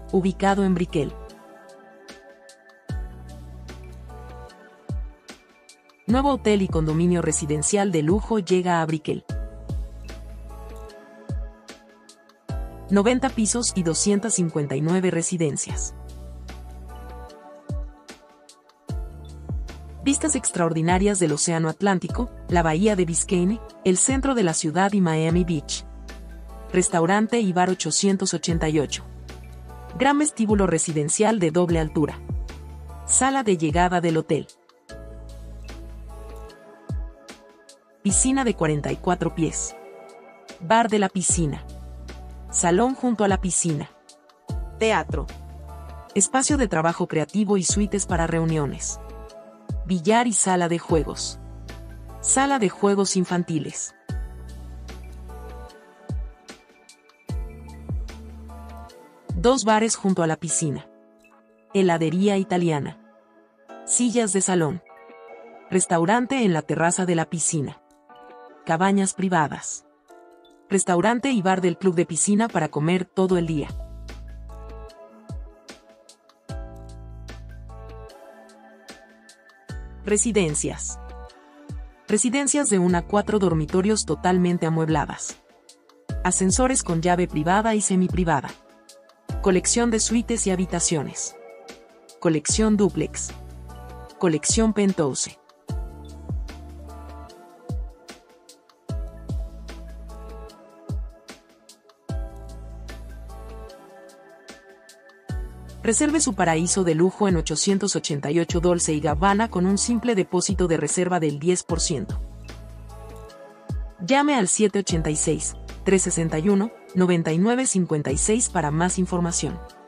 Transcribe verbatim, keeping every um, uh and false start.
ubicado en Brickell. Nuevo hotel y condominio residencial de lujo llega a Brickell. noventa pisos y doscientas cincuenta y nueve residencias. Vistas extraordinarias del Océano Atlántico, la Bahía de Biscayne, el centro de la ciudad y Miami Beach. Restaurante y bar ochocientos ochenta y ocho. Gran vestíbulo residencial de doble altura. Sala de llegada del hotel. Piscina de cuarenta y cuatro pies. Bar de la piscina. Salón junto a la piscina. Teatro. Espacio de trabajo creativo y suites para reuniones. Billar y sala de juegos. Sala de juegos infantiles. Dos bares junto a la piscina. Heladería italiana. Sillas de salón. Restaurante en la terraza de la piscina. Cabañas privadas. Restaurante y bar del club de piscina para comer todo el día. Residencias. Residencias de una a cuatro dormitorios totalmente amuebladas. Ascensores con llave privada y semiprivada. Colección de suites y habitaciones. Colección dúplex. Colección penthouse. Reserve su paraíso de lujo en ochocientos ochenta y ocho Dolce y Gabbana con un simple depósito de reserva del diez por ciento. Llame al siete ocho seis, tres seis uno, nueve nueve cinco seis para más información.